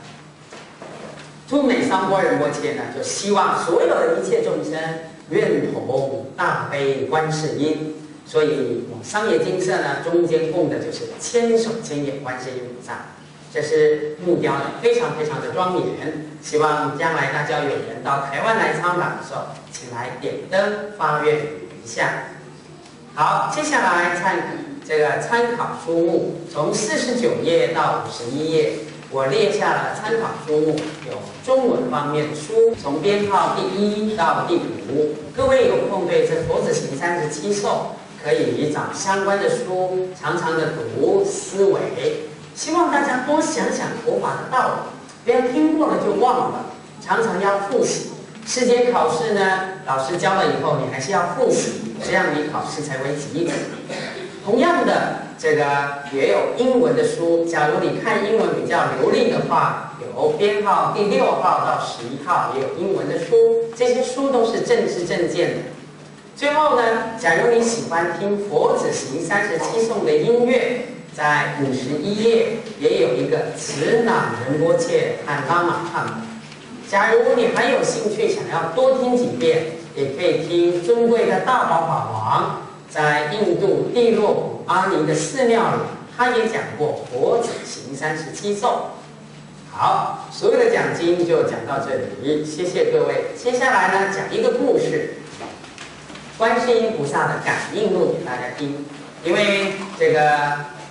ทู美桑波仁波切呢，就希望所有的一切众生愿同大悲观世音。所以商业精舍呢，中间供的就是千手千眼观世音菩萨，这是目标呢，非常非常的庄严。希望将来大家有人到台湾来参访的时候，请来点灯发愿一下。好，接下来看。这个参考书目从四十九页到五十一页，我列下了参考书目，有中文方面的书，从编号第一到第五。各位有空对这佛子行三十七颂，可以找相关的书，常常的读思维。希望大家多想想佛法的道理，不要听过了就忘了，常常要复习。世间考试呢，老师教了以后，你还是要复习，这样你考试才会及格。同样的，这个也有英文的书。假如你看英文比较流利的话，有编号第六号到十一号，也有英文的书。这些书都是正知正见的。最后呢，假如你喜欢听佛子行三十七颂的音乐，在五十一页也有一个慈朗仁波切和拉玛汉的。假如你还有兴趣，想要多听几遍，也可以听尊贵的大宝法王。在印度蒂洛普阿尼的寺庙里，他也讲过佛子行三十七颂。好，所有的讲经就讲到这里，谢谢各位。接下来呢，讲一个故事，观世音菩萨的感应录给大家听。因为这个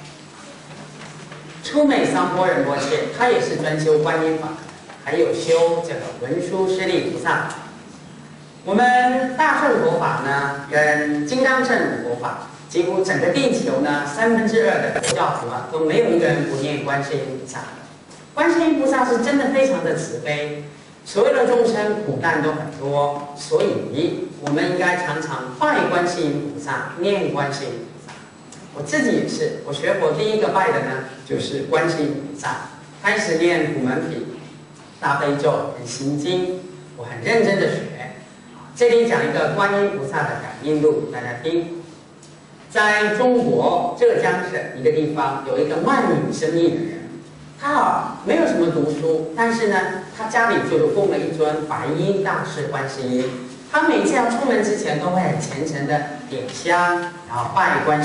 初美桑波仁波切，他也是专修观音法，还有修这个文殊师利菩萨。我们大乘佛法呢，跟金刚乘佛法，几乎整个地球呢，三分之二的佛教徒啊，都没有一个人不念观世音菩萨。观世音菩萨是真的非常的慈悲，所有的众生苦难都很多，所以我们应该常常拜观世音菩萨，念观世音菩萨。我自己也是，我学佛第一个拜的呢，就是观世音菩萨。开始念普门品、大悲咒、心经，我很认真的学。这里讲一个观音菩萨的感应录给大家听。在中国浙江省一个地方，有一个卖女生意的人，他啊没有什么读书，但是呢，他家里就供了一尊白衣大士观世音。他每次要出门之前，都会很虔诚的点香，然后拜观世音菩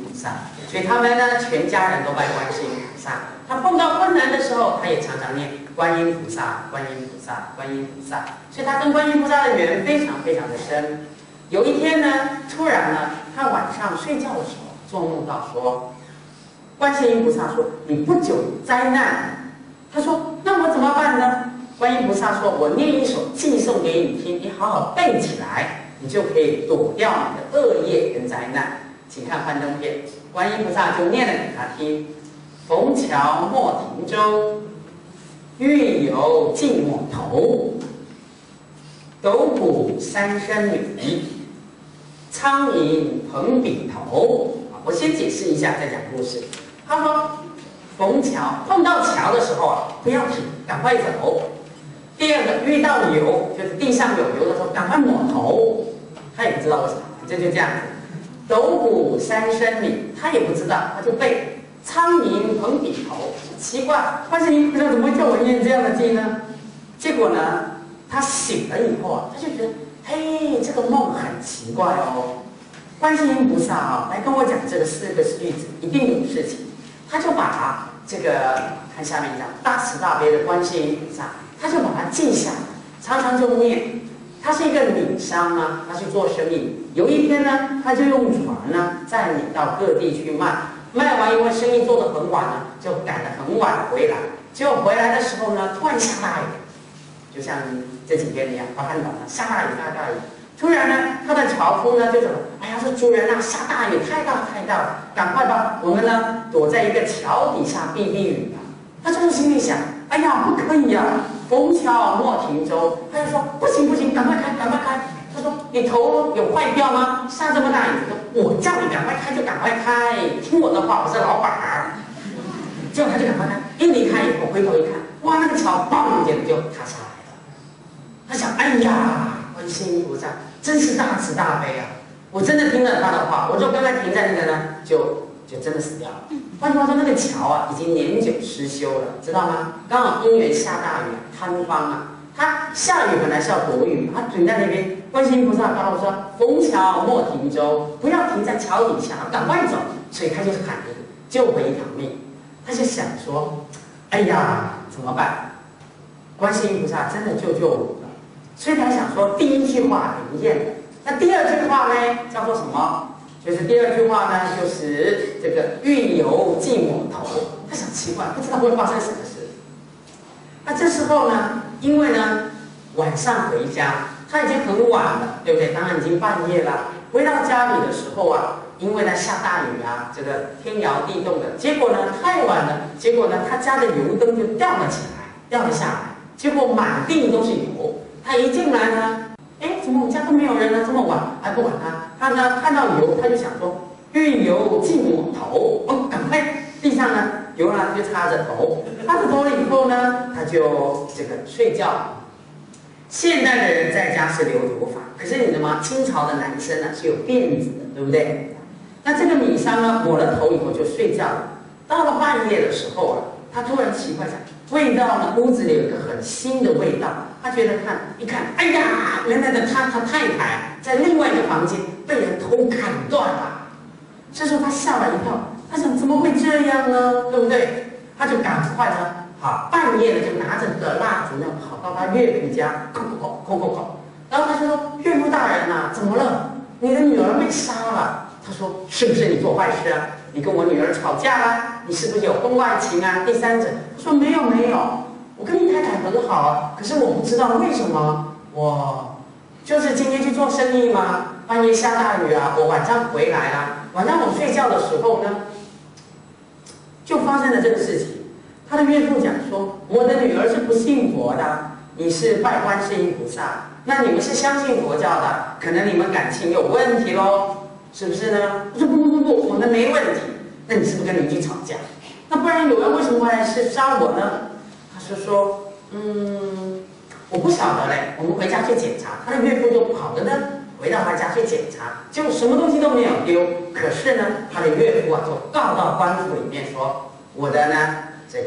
菩萨，所以他们呢全家人都拜观世音菩萨。他碰到困难的时候，他也常常念观音菩萨、观音菩萨、观音菩萨，所以他跟观音菩萨的缘非常非常的深。有一天呢，突然呢，他晚上睡觉的时候做梦到说，观世音菩萨说：“你不久有灾难。”他说：“那我怎么办呢？”观音菩萨说：“我念一首偈颂给你听，你好好背起来，你就可以躲掉你的恶业跟灾难。”请看幻灯片，观音菩萨就念了给他听：“逢桥莫停舟，欲游尽我头。斗鼓三声里，苍蝇蓬笔头。”我先解释一下，再讲故事。他说，逢桥碰到桥的时候啊，不要停，赶快走。第二个，遇到油，就是地上有油的时候，赶快抹头。他也不知道为什么，这就这样子。斗鼓三声里，他也不知道，他就背苍蝇蓬笔头。奇怪，观世音菩萨怎么会叫我念这样的经呢？结果呢，他醒了以后啊，他就觉得，嘿，这个梦很奇怪哦。观世音菩萨啊，来跟我讲这个四个句子，一定有事情。他就把这个看下面讲大慈大悲的观世音菩萨，他就把它记下来，常常就念。他是一个米商啊，他去做生意。有一天呢，他就用船呢载你到各地去卖，卖完因为生意做得很晚呢，就赶得很晚回来。结果回来的时候呢，突然下大雨，就像这几天一样，华汉岛呢下大雨下大雨。突然呢，他的樵夫呢就怎么？哎呀，这主人啊，下大雨太大太大了，赶快吧，我们呢躲在一个桥底下避避雨吧。他就是心里想，哎呀，不可以呀、啊，逢桥莫停舟。他就说，不行不行，赶快开，赶快开。他说，你头有坏掉吗？下这么大雨，我叫你赶快开就赶快开，听我的话，我是老板儿。结果他就赶快开，一离开以后回头一看，哇，那个桥嘣一下就塌下来了。他想，哎呀，观世音菩萨真是大慈大悲啊！我真的听了他的话，我就刚才停在那个呢，就就真的死掉了。换句话说，那个桥啊，已经年久失修了，知道吗？刚好因缘下大雨，塌方啊。他下雨本来是要躲雨，他停在那边。观世音菩萨告诉说：“逢桥莫停舟，不要停在桥底下，赶快走。”所以他就是喊一个救回一条命。他就想说：“哎呀，怎么办？观世音菩萨真的救救我了。”所以他想说，第一句话灵验了。那第二句话呢，叫做什么？就是第二句话呢，就是这个欲游尽我头。他想奇怪，不知道会发生什么事。那这时候呢，因为呢晚上回家，他已经很晚了，对不对？当然已经半夜了。回到家里的时候啊，因为呢下大雨啊，这个天摇地动的，结果呢太晚了，结果呢他家的油灯就掉了起来，掉了下来，结果满地都是油。他一进来呢，哎，怎么我们家都没有人呢？这么晚，还不管他，他呢看到油，他就想说，欲游尽我头，哦，赶快地上呢油呢就擦着头，擦着头了以后呢，他就这个睡觉。现代的人在家是留头发，可是你知道吗？清朝的男生呢是有辫子的，对不对？那这个米商呢抹了头以后就睡觉了。到了半夜的时候啊，他突然奇怪想，味道呢屋子里有一个很腥的味道，他觉得看一看，哎呀，原来的他他太太在另外一个房间被人偷砍断了。这时候他吓了一跳，他想怎么会这样呢？对不对？他就赶快呢。好，半夜呢就拿着个蜡烛呢，跑到他岳父家，叩叩叩叩叩叩。然后他就说：“岳父大人呐、啊，怎么了？你的女儿被杀了。”他说：“是不是你做坏事啊？你跟我女儿吵架啦？你是不是有婚外情啊？第三者？”他说：“没有没有，我跟你太太很好啊，可是我不知道为什么，我就是今天去做生意嘛，半夜下大雨啊，我晚上回来啦，晚上我睡觉的时候呢，就发生了这个事情。”他的岳父讲说：“我的女儿是不信佛的，你是拜观世音菩萨，那你们是相信佛教的，可能你们感情有问题喽，是不是呢？”我说：“不不不不，我们没问题。那你是不是跟邻居吵架？那不然有人为什么会来是杀我呢？”他是说：“嗯，我不晓得嘞，我们回家去检查。”他的岳父就跑着呢，回到他家去检查，结果什么东西都没有丢。可是呢，他的岳父啊就告到官府里面说：“我的呢。”这个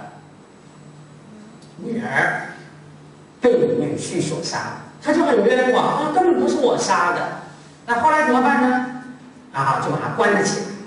女儿被女婿所杀，他就很冤枉，啊，根本不是我杀的。那后来怎么办呢？啊，就把他关了起来。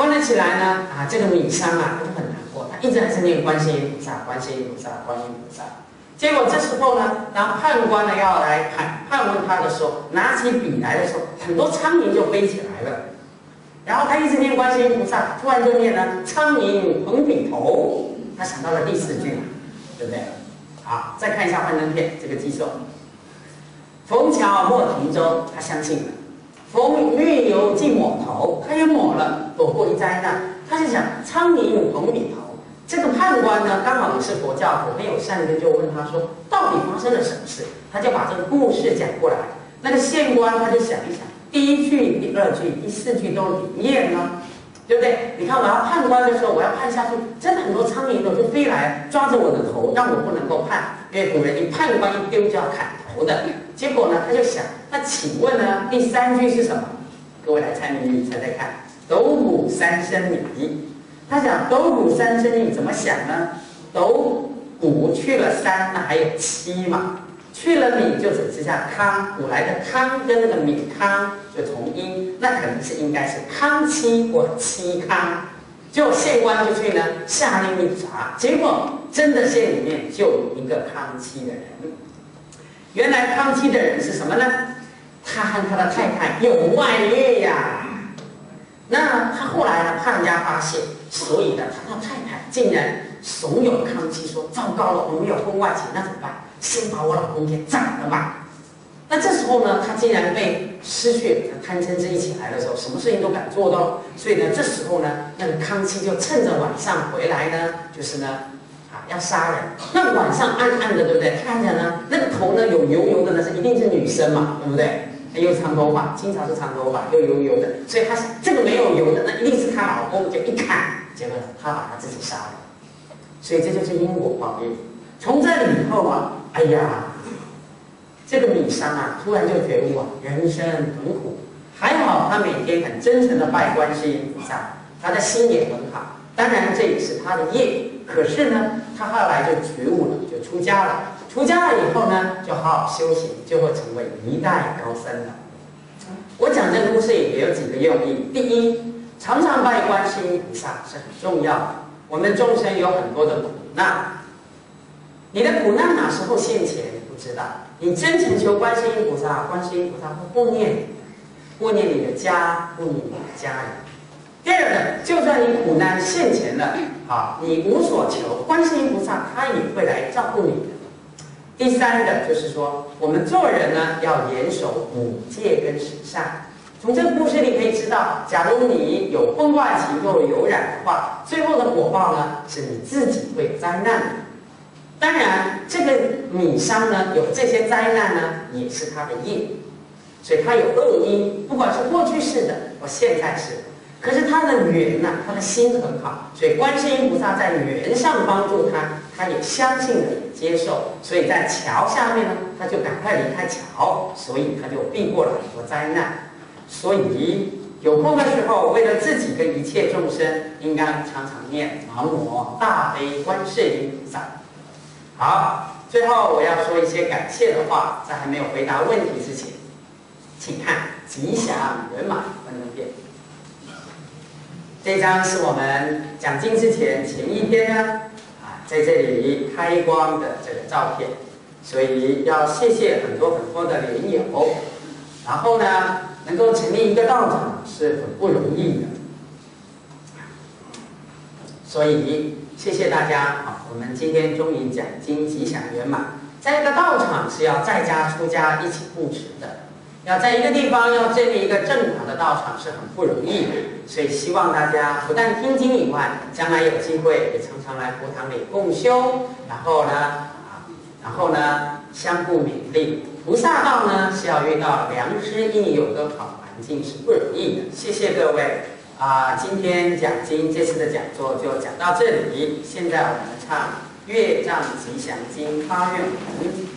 关了起来呢，啊，这个米商啊，他就很难过，他一直还是念观世音菩萨，观世音菩萨，观世音菩萨。结果这时候呢，当判官呢要来判判问他的时候，拿起笔来的时候，很多苍蝇就飞起来了。然后他一直念观世音菩萨，突然就念了苍蝇横笔头，他想到了第四句，对不对？好，再看一下幻灯片这个基础。逢桥莫停舟，他相信了；逢运油尽抹头，他也抹了，躲过一灾难。他就想苍蝇横笔头。这个判官呢，刚好也是佛教徒，很有善根，就问他说，到底发生了什么事？他就把这个故事讲过来。那个县官他就想一想，第一句、第二句、第四句都灵验呢，对不对？你看我要判官的时候，我要判下去，真的很多苍蝇都就飞来抓着我的头，让我不能够判，因为古人一判官一丢就要砍头的。结果呢，他就想，那请问呢，第三句是什么？各位来猜谜语，猜猜看。斗鼓三声米。他想斗鼓三声米怎么想呢？斗鼓去了三，那还有七嘛？去了米就只剩下康，古来的康跟那个米康就同音，那可能是应该是康七或七康。结果县官就去呢下令一查，结果真的县里面就有一个康七的人。原来康七的人是什么呢？他和他的太太有外遇呀。那他后来呢，判家发现，所以呢，他的太太竟然怂恿康七说：“糟糕了，我们有婚外情，那怎么办？先把我老公给斩了吧。”那这时候呢，他竟然被失去了贪嗔痴一起来的时候，什么事情都敢做到。所以呢，这时候呢，那个康七就趁着晚上回来呢，就是呢，啊，要杀人。那晚上暗暗的，对不对？看着呢，那个头呢有油油的，那是一定是女生嘛，对不对？有长头发，经常是长头发，又油油的，所以他想这个没有油的，那一定是她老公，就一看，结果他把他自己杀了。所以这就是因果报应。从这里以后啊，哎呀，这个米商啊，突然就觉悟啊，人生很苦。还好他每天很真诚的拜观世音菩萨，他的心也很好。当然这也是他的业，可是呢，他后来就觉悟了，就出家了。出家了以后呢，就好好修行，就会成为一代高僧了。我讲这个故事也有几个用意。第一，常常拜观世音菩萨是很重要的。我们众生有很多的苦难，你的苦难哪时候现前不知道。你真诚求观世音菩萨，观世音菩萨会护念你，护念你的家，护念你的家人。第二个，就算你苦难现前了，啊，你无所求，观世音菩萨他也会来照顾你的。第三个就是说，我们做人呢要严守五戒跟十善。从这个故事里可以知道，假如你有婚外情又有染的话，最后的果报呢是你自己会有灾难的。当然，这个米商呢有这些灾难呢，也是他的业，所以他有恶因，不管是过去式的或现在式的。可是他的缘呢、啊，他的心很好，所以观世音菩萨在缘上帮助他，他也相信了，也接受，所以在桥下面呢，他就赶快离开桥，所以他就避过了很多灾难。所以有空的时候，为了自己跟一切众生，应该常常念南无大悲观世音菩萨。好，最后我要说一些感谢的话，在还没有回答问题之前，请看吉祥圆满幻灯片。这张是我们讲经之前前一天呢，啊，在这里开光的这个照片，所以要谢谢很多很多的莲友。然后呢，能够成立一个道场是很不容易的，所以谢谢大家啊！我们今天终于讲经吉祥圆满。在一个道场是要在家出家一起护持的。要在一个地方要建立一个正法的道场是很不容易的，所以希望大家不但听经以外，将来有机会也常常来佛堂里共修，然后呢，啊，然后呢相互勉励。菩萨道呢是要遇到良师益友跟好环境是不容易的。谢谢各位啊！今天讲经这次的讲座就讲到这里，现在我们唱《月藏吉祥经》发愿文。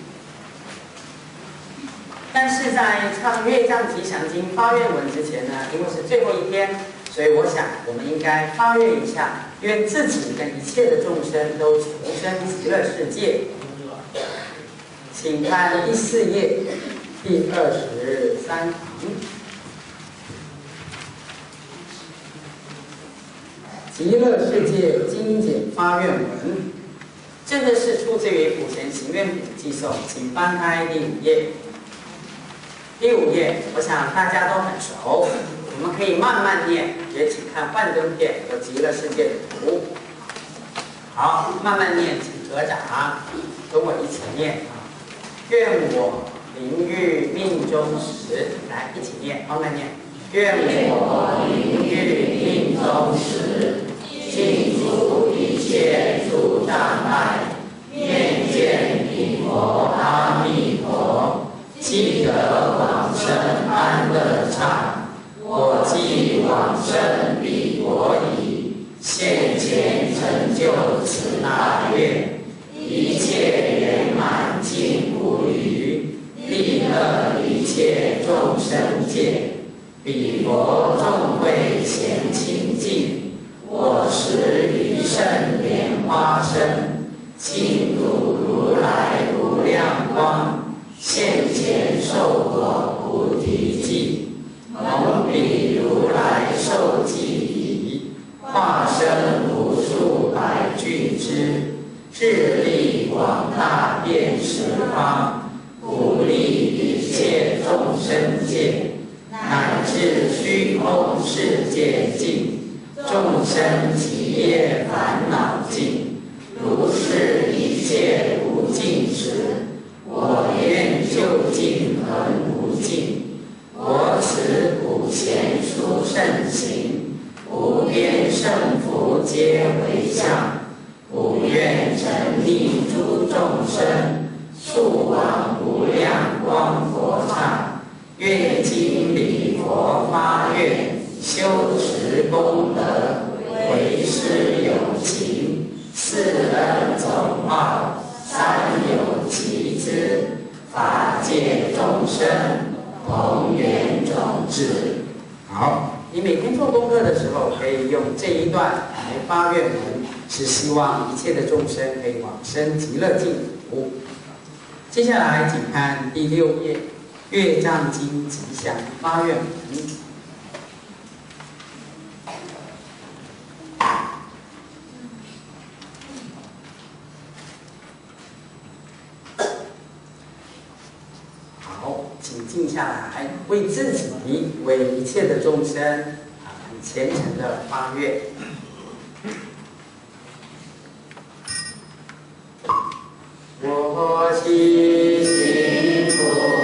但是在唱《月藏吉祥经》发愿文之前呢，因为是最后一天，所以我想我们应该发愿一下，愿自己跟一切的众生都求生极乐世界。请看第四页第二十三行。 极乐世界精简发愿文，这个是出自于《普贤行愿品寄颂》，请翻开第五页。第五页，我想大家都很熟，我们可以慢慢念，也请看幻灯片有极乐世界的图。好，慢慢念，请合掌，跟我一起念啊！愿我灵欲命中时，来一起念，慢慢念。愿我灵欲命中时，尽除一切诸障碍，面见彼佛阿弥陀，即得往生安乐刹。我既往生彼国矣，现前成就此大愿，一切圆满尽无余，利乐一切众生界。彼佛众会咸清净，我时于圣莲花身，尽度如来无量光，现前受我菩提记，蒙彼如来受记已，化身无数百俱胝，智力广大遍十方，普利一切众生界。乃至虚空世界尽，众生极业烦恼尽。如是一切无尽时，我愿究竟恒无尽。我此普贤殊胜行，无边胜福皆回向。普愿沉溺诸众生，速往无量光佛刹。愿今礼佛发愿，修持功德，为师有情，四恩总报，三有集资，法界众生同源种智。好，你每天做功课的时候，可以用这一段来发愿文，是希望一切的众生可以往生极乐净土。接下来，请看第六页。乐藏经吉祥发愿文，好，请静下来，为自己，为一切的众生啊，很虔诚的发愿。我悉心佛。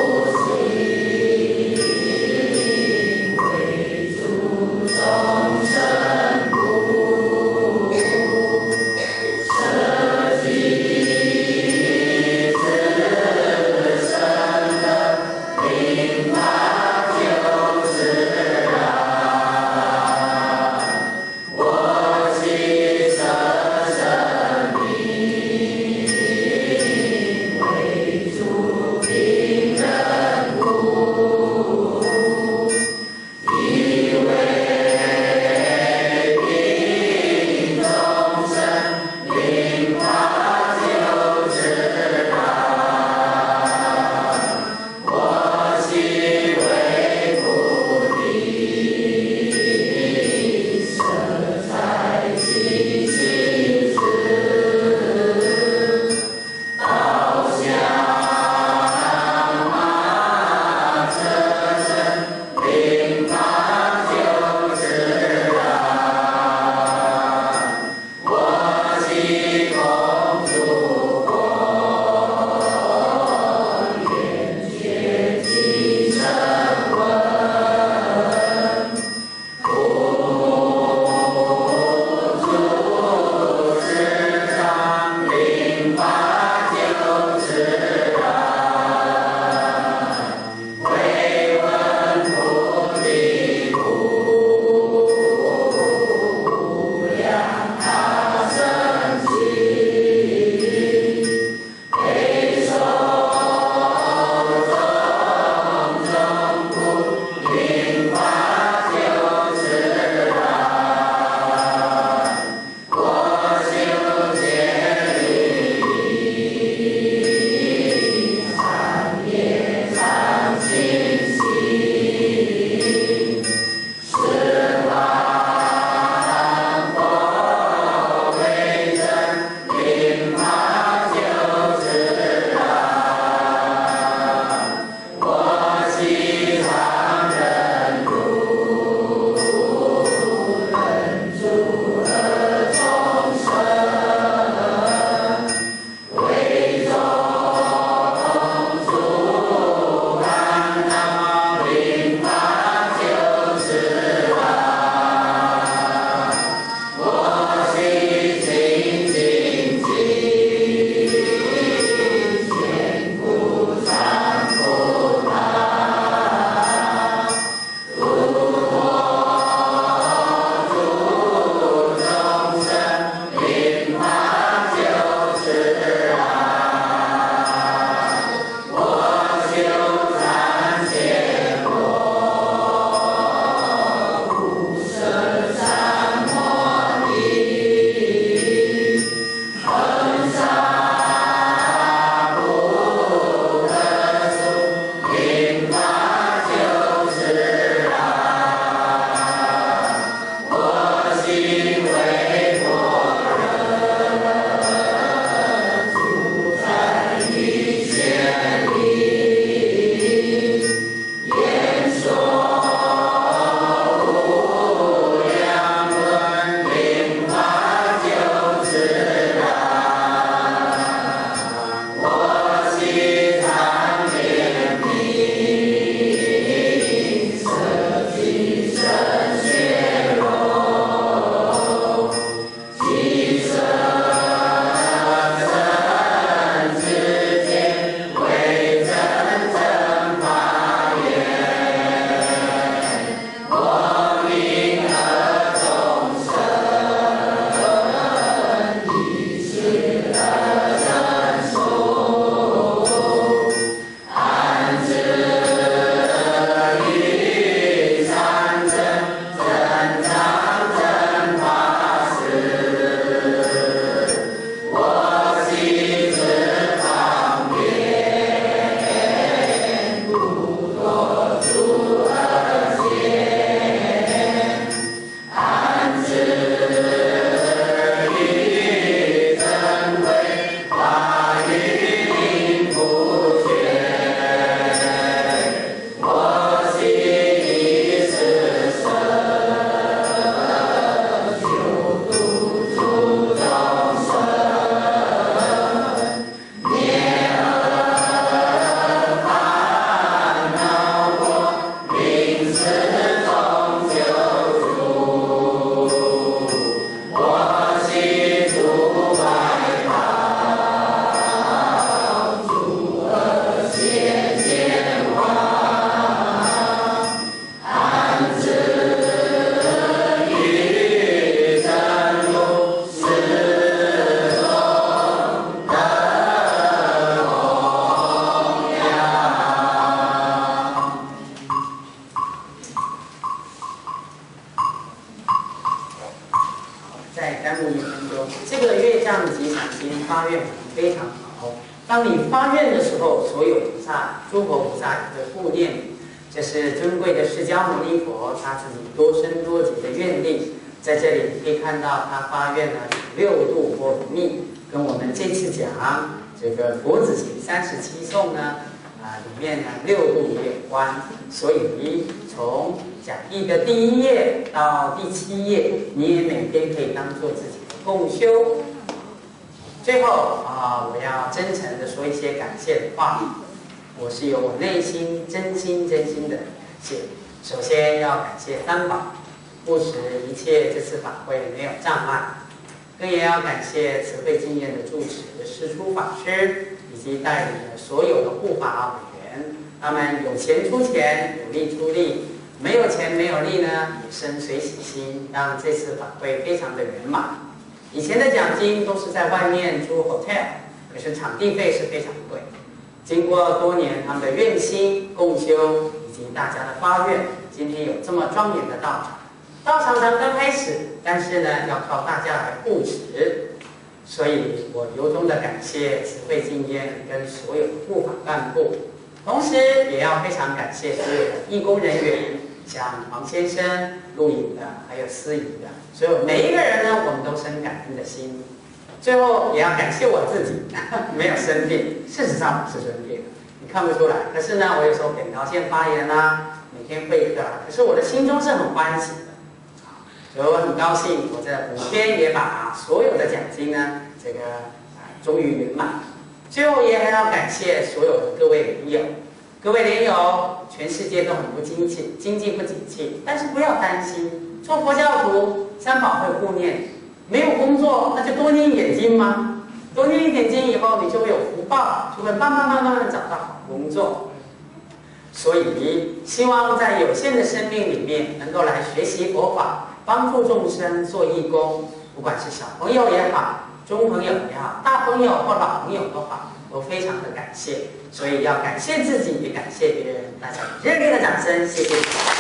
再耽误一分钟。这个月降吉祥经发愿非常好。当你发愿的时候，所有菩萨、诸佛菩萨也会护念你。这是尊贵的释迦牟尼佛他自己多生多劫的愿力。在这里你可以看到他发愿呢六度波罗蜜，跟我们这次讲这个佛子行三十七颂呢啊里面呢六度也有关。所以从讲义的第一页到第七页，你也每天可以当做自己的共修。最后啊，我要真诚的说一些感谢的话。我是由我内心真心真心的感谢。首先要感谢三宝，不使一切这次法会没有障碍。更也要感谢慈惠经验的住持师出法师，以及带领的所有的护法委员。他们有钱出钱，有力出力，没有钱没有力呢，也生随喜心，让这次法会非常的圆满。以前的奖金都是在外面租 hotel， 可是场地费是非常贵。经过多年他们的愿心共修以及大家的发愿，今天有这么庄严的道场。道场才刚开始，但是呢，要靠大家来护持。所以我由衷的感谢慈惠经验跟所有的护法干部，同时也要非常感谢所有的义工人员，像黄先生、录影的，还有司仪的，所有每一个人呢，我们都生感恩的心。最后也要感谢我自己，没有生病，事实上不是生病，你看不出来。可是呢，我有时候扁桃腺发炎啦，每天会课，可是我的心中是很欢喜的。所以我很高兴，我这五天也把所有的奖金呢，这个啊终于圆满。最后也还要感谢所有的各位莲友，各位莲友，全世界都很不景气，经济不景气，但是不要担心，做佛教徒三宝会护念。没有工作，那就多念一点经吗？多念一点经以后，你就会有福报，就会慢慢慢慢的找到好工作。所以，希望在有限的生命里面，能够来学习佛法，帮助众生做义工。不管是小朋友也好，中朋友也好，大朋友或老朋友都好，都非常的感谢。所以要感谢自己，也感谢别人。大家热烈的掌声，谢谢。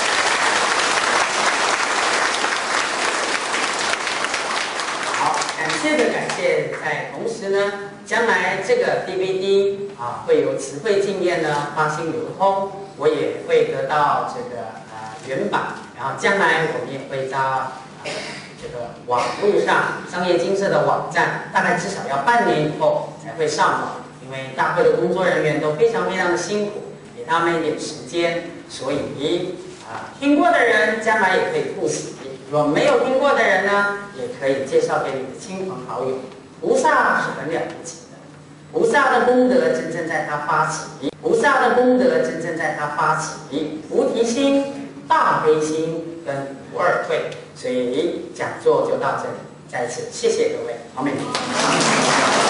感谢的感谢，在同时呢，将来这个 D V D 啊，会由慈惠经验呢发行流通，我也会得到这个呃原版，然后将来我们也会在、呃、这个网络上商业金社的网站，大概至少要半年以后才会上网，因为大会的工作人员都非常非常的辛苦，给他们一点时间，所以啊、呃，听过的人将来也可以复习。如果没有听过的人呢，也可以介绍给你的亲朋好友。菩萨是很了不起的，菩萨的功德真正在他发起，菩萨的功德真正在他发起，菩提心、大悲心跟不二退。所以讲座就到这里，再次谢谢各位，阿弥陀佛。